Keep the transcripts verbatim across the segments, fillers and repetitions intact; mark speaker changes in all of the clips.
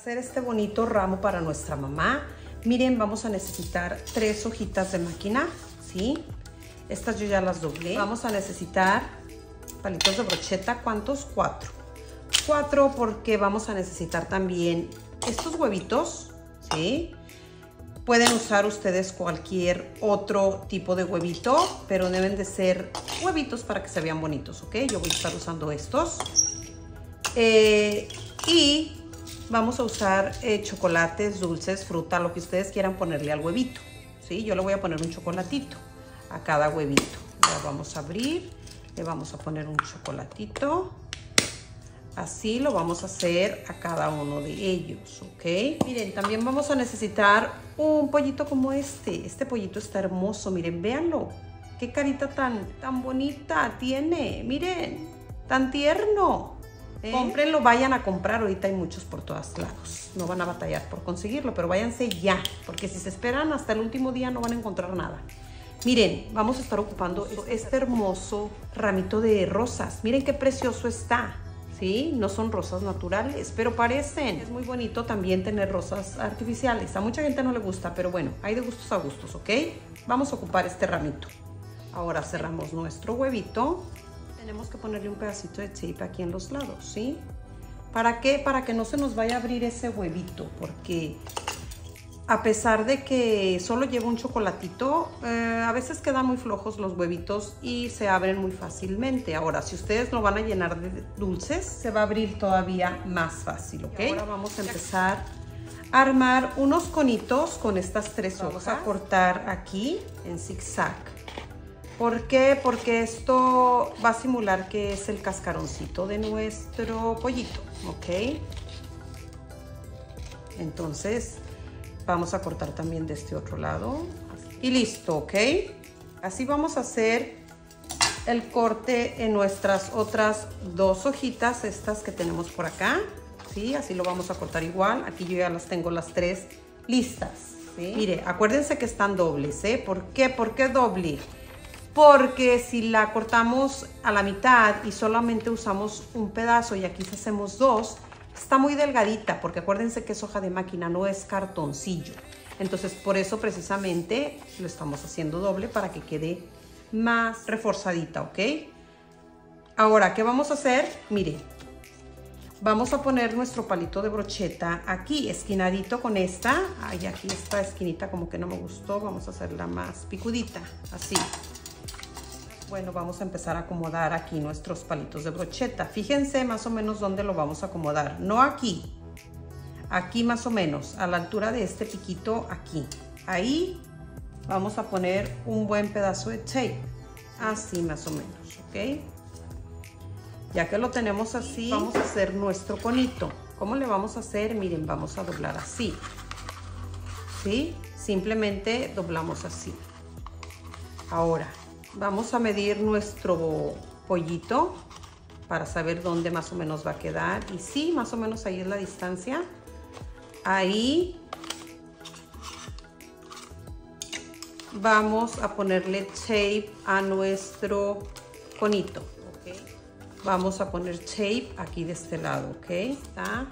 Speaker 1: hacer este bonito ramo para nuestra mamá, miren, vamos a necesitar tres hojitas de máquina, ¿sí? Estas yo ya las doblé. Vamos a necesitar palitos de brocheta, ¿cuántos? Cuatro. Cuatro porque vamos a necesitar también estos huevitos, ¿sí? Pueden usar ustedes cualquier otro tipo de huevito, pero deben de ser huevitos para que se vean bonitos, ¿ok? Yo voy a estar usando estos. Eh, y vamos a usar eh, chocolates, dulces, fruta, lo que ustedes quieran ponerle al huevito, ¿sí? Yo le voy a poner un chocolatito a cada huevito. Ya vamos a abrir, le vamos a poner un chocolatito. Así lo vamos a hacer a cada uno de ellos, ¿ok? Miren, también vamos a necesitar un pollito como este. Este pollito está hermoso, miren, véanlo. Qué carita tan, tan bonita tiene, miren, tan tierno. ¿Eh? Cómprenlo, vayan a comprar, ahorita hay muchos por todos lados. No van a batallar por conseguirlo, pero váyanse ya, porque si se esperan hasta el último día no van a encontrar nada. Miren, vamos a estar ocupando este hermoso ramito de rosas. Miren qué precioso está. ¿Sí? No son rosas naturales, pero parecen. Es muy bonito también tener rosas artificiales. A mucha gente no le gusta, pero bueno, hay de gustos a gustos, ¿ok? Vamos a ocupar este ramito. Ahora cerramos nuestro huevito. Tenemos que ponerle un pedacito de tape aquí en los lados, ¿sí? ¿Para qué? Para que no se nos vaya a abrir ese huevito, porque a pesar de que solo lleva un chocolatito, eh, a veces quedan muy flojos los huevitos y se abren muy fácilmente. Ahora, si ustedes lo van a llenar de dulces, se va a abrir todavía más fácil, ¿ok? Y ahora vamos a empezar a armar unos conitos con estas tres hojas. Vamos a cortar aquí en zigzag. ¿Por qué? Porque esto va a simular que es el cascaroncito de nuestro pollito, ¿ok? Entonces vamos a cortar también de este otro lado. Y listo, ¿ok? Así vamos a hacer el corte en nuestras otras dos hojitas, estas que tenemos por acá. ¿Sí? Así lo vamos a cortar igual. Aquí yo ya las tengo las tres listas. ¿Sí? Mire, acuérdense que están dobles, ¿eh? ¿Por qué? ¿Por qué doble? Porque si la cortamos a la mitad y solamente usamos un pedazo y aquí hacemos dos, está muy delgadita, porque acuérdense que es hoja de máquina, no es cartoncillo. Entonces, por eso precisamente lo estamos haciendo doble para que quede más reforzadita, ¿ok? Ahora, ¿qué vamos a hacer? Mire, vamos a poner nuestro palito de brocheta aquí, esquinadito con esta. Ay, aquí esta esquinita como que no me gustó, vamos a hacerla más picudita, así. Bueno, vamos a empezar a acomodar aquí nuestros palitos de brocheta. Fíjense más o menos dónde lo vamos a acomodar. No aquí, aquí más o menos, a la altura de este piquito aquí. Ahí vamos a poner un buen pedazo de tape. Así más o menos, ¿ok? Ya que lo tenemos así, vamos a hacer nuestro conito. ¿Cómo le vamos a hacer? Miren, vamos a doblar así. ¿Sí? Simplemente doblamos así. Ahora vamos a medir nuestro pollito para saber dónde más o menos va a quedar. Y sí, más o menos ahí es la distancia. Ahí vamos a ponerle tape a nuestro conito. ¿Okay? Vamos a poner tape aquí de este lado, ¿ok? Está.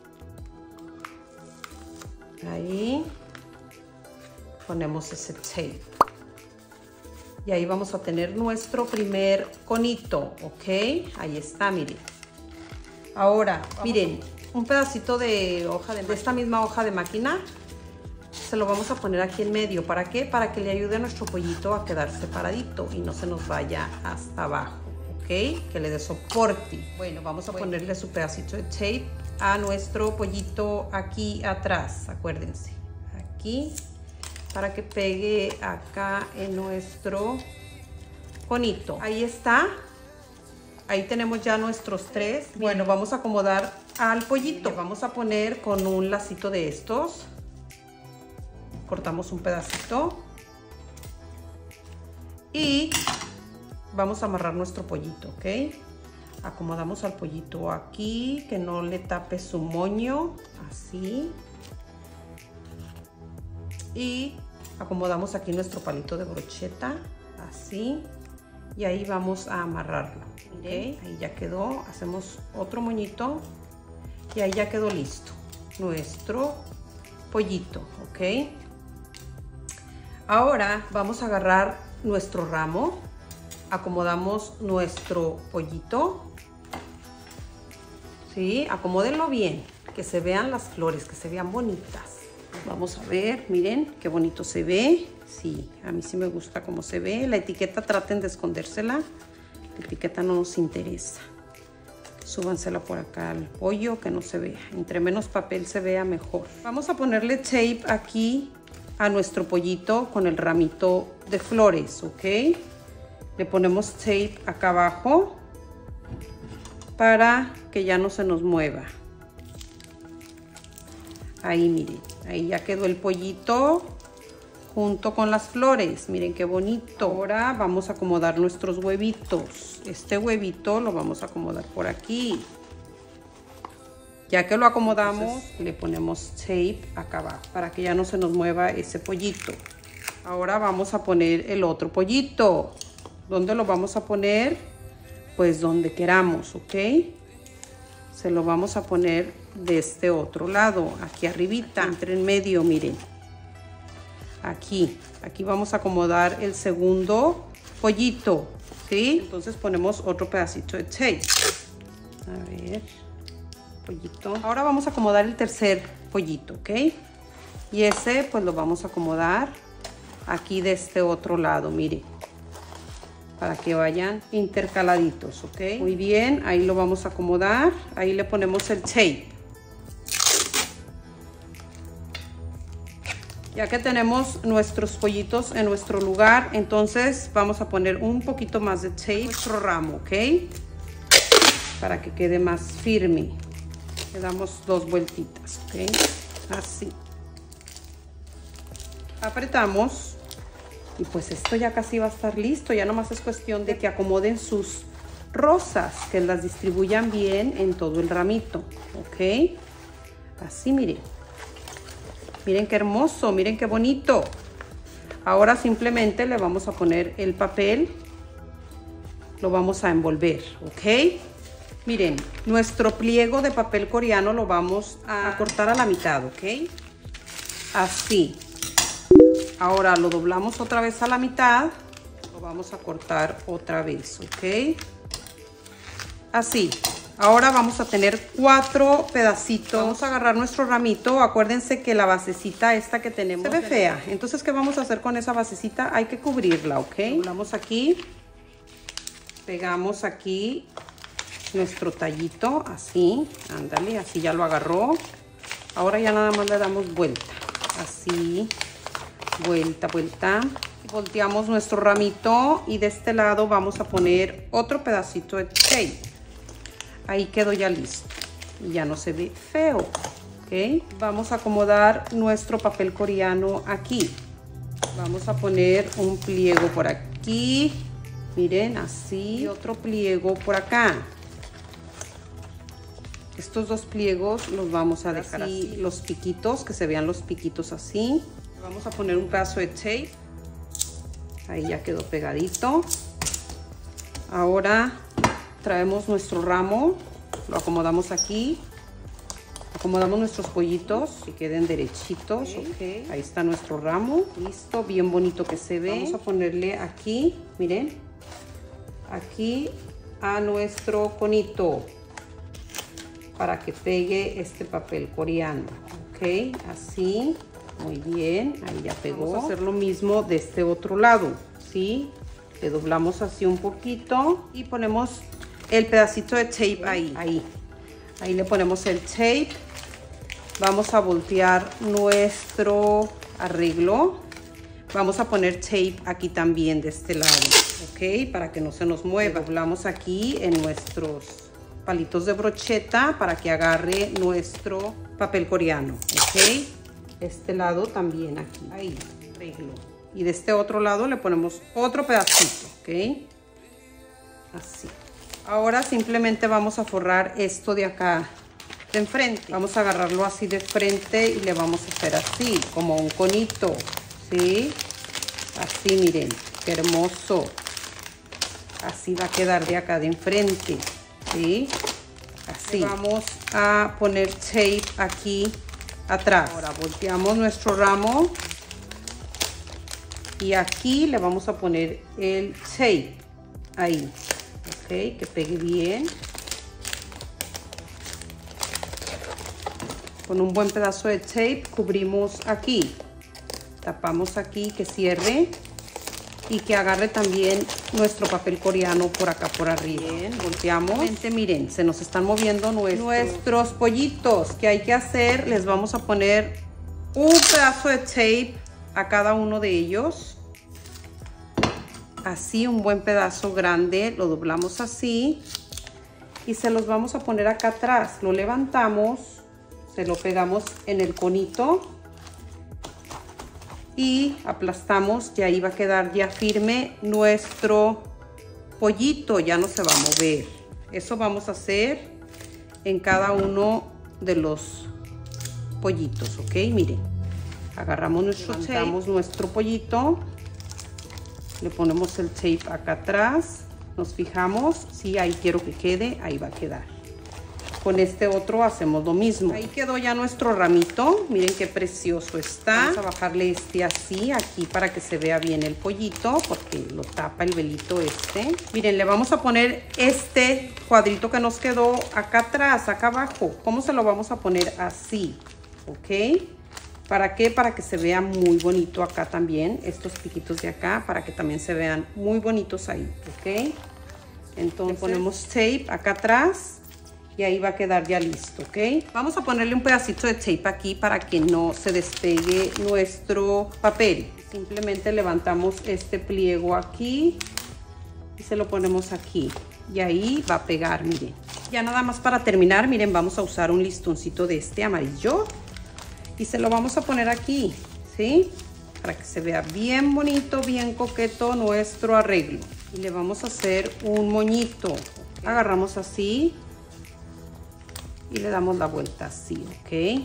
Speaker 1: Ahí ponemos ese tape. Y ahí vamos a tener nuestro primer conito, ¿ok? Ahí está, miren. Ahora, miren, un pedacito de hoja de, de esta misma hoja de máquina, se lo vamos a poner aquí en medio. ¿Para qué? Para que le ayude a nuestro pollito a quedar separadito y no se nos vaya hasta abajo, ¿ok? Que le dé soporte. Bueno, vamos a ponerle su pedacito de tape a nuestro pollito aquí atrás, acuérdense. Aquí, para que pegue acá en nuestro conito. Ahí está. Ahí tenemos ya nuestros tres. Bueno, vamos a acomodar al pollito. Le vamos a poner con un lacito de estos. Cortamos un pedacito. Y vamos a amarrar nuestro pollito, ¿ok? Acomodamos al pollito aquí, que no le tape su moño. Así. Y acomodamos aquí nuestro palito de brocheta, así, y ahí vamos a amarrarlo, ¿ok? Ahí ya quedó, hacemos otro moñito y ahí ya quedó listo. nuestro pollito, ¿ok? Ahora vamos a agarrar nuestro ramo, acomodamos nuestro pollito, ¿sí? Acomódenlo bien, que se vean las flores, que se vean bonitas. Vamos a ver, miren qué bonito se ve. Sí, a mí sí me gusta cómo se ve. La etiqueta traten de escondérsela, la etiqueta no nos interesa. Súbansela por acá al pollo, que no se vea. Entre menos papel se vea, mejor. Vamos a ponerle tape aquí a nuestro pollito con el ramito de flores, ¿ok? Le ponemos tape acá abajo para que ya no se nos mueva. Ahí, miren, ahí ya quedó el pollito junto con las flores. Miren qué bonito. Ahora vamos a acomodar nuestros huevitos. Este huevito lo vamos a acomodar por aquí. Ya que lo acomodamos, entonces, le ponemos tape acá abajo para que ya no se nos mueva ese pollito. Ahora vamos a poner el otro pollito. ¿Dónde lo vamos a poner? Pues donde queramos, ¿ok? Se lo vamos a poner de este otro lado, aquí arribita, entre en medio, miren. Aquí, aquí vamos a acomodar el segundo pollito, ¿sí? Entonces ponemos otro pedacito de tape. A ver, pollito. Ahora vamos a acomodar el tercer pollito, ¿ok? Y ese pues lo vamos a acomodar aquí de este otro lado, miren. Para que vayan intercaladitos, ¿ok? Muy bien, ahí lo vamos a acomodar. Ahí le ponemos el tape. Ya que tenemos nuestros pollitos en nuestro lugar, entonces vamos a poner un poquito más de tape en nuestro ramo, ¿ok? Para que quede más firme. Le damos dos vueltitas, ¿ok? Así. Apretamos. Y pues esto ya casi va a estar listo. Ya nomás es cuestión de que acomoden sus rosas, que las distribuyan bien en todo el ramito, ¿ok? Así, miren. Miren qué hermoso, miren qué bonito. Ahora simplemente le vamos a poner el papel. Lo vamos a envolver, ¿ok? Miren, nuestro pliego de papel coreano lo vamos a cortar a la mitad, ¿ok? Así. Ahora lo doblamos otra vez a la mitad. Lo vamos a cortar otra vez, ¿ok? Así. Ahora vamos a tener cuatro pedacitos. Vamos a agarrar nuestro ramito. Acuérdense que la basecita esta que tenemos se ve fea. Entonces, ¿qué vamos a hacer con esa basecita? Hay que cubrirla, ¿ok? Doblamos aquí. Pegamos aquí nuestro tallito. Así. Ándale, así ya lo agarró. Ahora ya nada más le damos vuelta. Así. Vuelta, vuelta. Volteamos nuestro ramito. Y de este lado vamos a poner otro pedacito de tape. Ahí quedó ya listo y ya no se ve feo, ¿ok? Vamos a acomodar nuestro papel coreano aquí. Vamos a poner un pliego por aquí, miren, así, y otro pliego por acá. Estos dos pliegos los vamos a dejar así, así, los piquitos, que se vean los piquitos así. Vamos a poner un pedazo de tape. Ahí ya quedó pegadito. Ahora traemos nuestro ramo, lo acomodamos aquí, acomodamos nuestros pollitos que queden derechitos, okay. Okay. Ahí está nuestro ramo, listo, bien bonito que se ve. Vamos a ponerle aquí, miren, aquí a nuestro conito para que pegue este papel coreano, ok, así, muy bien, ahí ya pegó. Vamos a hacer lo mismo de este otro lado, ¿sí? Le doblamos así un poquito y ponemos el pedacito de tape ahí, ahí, ahí le ponemos el tape. Vamos a voltear nuestro arreglo. Vamos a poner tape aquí también de este lado, ok, para que no se nos mueva. Doblamos aquí en nuestros palitos de brocheta para que agarre nuestro papel coreano, ok. Este lado también aquí, ahí, arreglo. Y de este otro lado le ponemos otro pedacito, ok, así. Ahora simplemente vamos a forrar esto de acá de enfrente. Vamos a agarrarlo así de frente y le vamos a hacer así, como un conito, ¿sí? Así, miren, qué hermoso. Así va a quedar de acá de enfrente, ¿sí? Así. Le vamos a poner tape aquí atrás. Ahora volteamos nuestro ramo y aquí le vamos a poner el tape, ahí, ok, que pegue bien. Con un buen pedazo de tape cubrimos aquí, tapamos aquí, que cierre y que agarre también nuestro papel coreano por acá por arriba. Bien, volteamos. Miren, se nos están moviendo nuestros, nuestros pollitos. ¿Qué hay que hacer? Les vamos a poner un pedazo de tape a cada uno de ellos. Así, un buen pedazo grande. Lo doblamos así. Y se los vamos a poner acá atrás. Lo levantamos. Se lo pegamos en el conito. Y aplastamos, y ahí va a quedar ya firme nuestro pollito, ya no se va a mover. Eso vamos a hacer en cada uno de los pollitos, ok. Miren, agarramos nuestro tape, nuestro pollito, le ponemos el tape acá atrás, nos fijamos, si ahí quiero que quede, ahí va a quedar. Con este otro hacemos lo mismo. Ahí quedó ya nuestro ramito. Miren qué precioso está. Vamos a bajarle este así, aquí, para que se vea bien el pollito, porque lo tapa el velito este. Miren, le vamos a poner este cuadrito que nos quedó acá atrás, acá abajo. ¿Cómo se lo vamos a poner? Así, ¿ok? ¿Para qué? Para que se vea muy bonito acá también. Estos piquitos de acá, para que también se vean muy bonitos ahí, ¿ok? Entonces ponemos tape acá atrás. Y ahí va a quedar ya listo, ¿ok? Vamos a ponerle un pedacito de tape aquí para que no se despegue nuestro papel. Simplemente levantamos este pliego aquí y se lo ponemos aquí. Y ahí va a pegar, miren. Ya nada más para terminar, miren, vamos a usar un listoncito de este amarillo. Y se lo vamos a poner aquí, ¿sí? Para que se vea bien bonito, bien coqueto nuestro arreglo. Y le vamos a hacer un moñito. Agarramos así. Y le damos la vuelta así, ¿ok?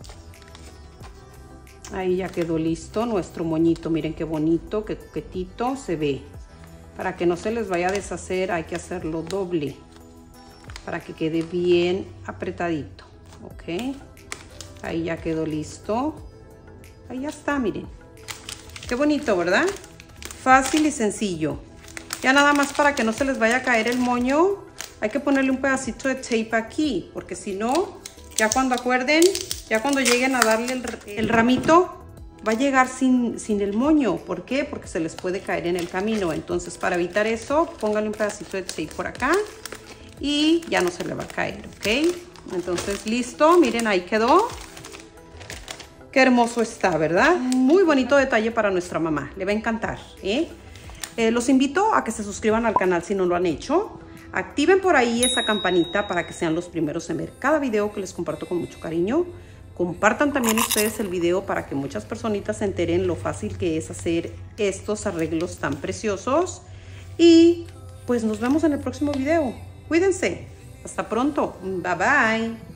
Speaker 1: Ahí ya quedó listo nuestro moñito. Miren qué bonito, qué coquetito se ve. Para que no se les vaya a deshacer, hay que hacerlo doble. Para que quede bien apretadito, ¿ok? Ahí ya quedó listo. Ahí ya está, miren. Qué bonito, ¿verdad? Fácil y sencillo. Ya nada más para que no se les vaya a caer el moño. Hay que ponerle un pedacito de tape aquí, porque si no, ya cuando acuerden, ya cuando lleguen a darle el, el ramito, va a llegar sin, sin el moño. ¿Por qué? Porque se les puede caer en el camino. Entonces, para evitar eso, pónganle un pedacito de tape por acá y ya no se le va a caer, ¿ok? Entonces, listo. Miren, ahí quedó. Qué hermoso está, ¿verdad? Muy bonito detalle para nuestra mamá. Le va a encantar, ¿eh? Eh, los invito a que se suscriban al canal si no lo han hecho. Activen por ahí esa campanita para que sean los primeros en ver cada video que les comparto con mucho cariño. Compartan también ustedes el video para que muchas personitas se enteren lo fácil que es hacer estos arreglos tan preciosos. Y pues nos vemos en el próximo video. Cuídense. Hasta pronto. Bye bye.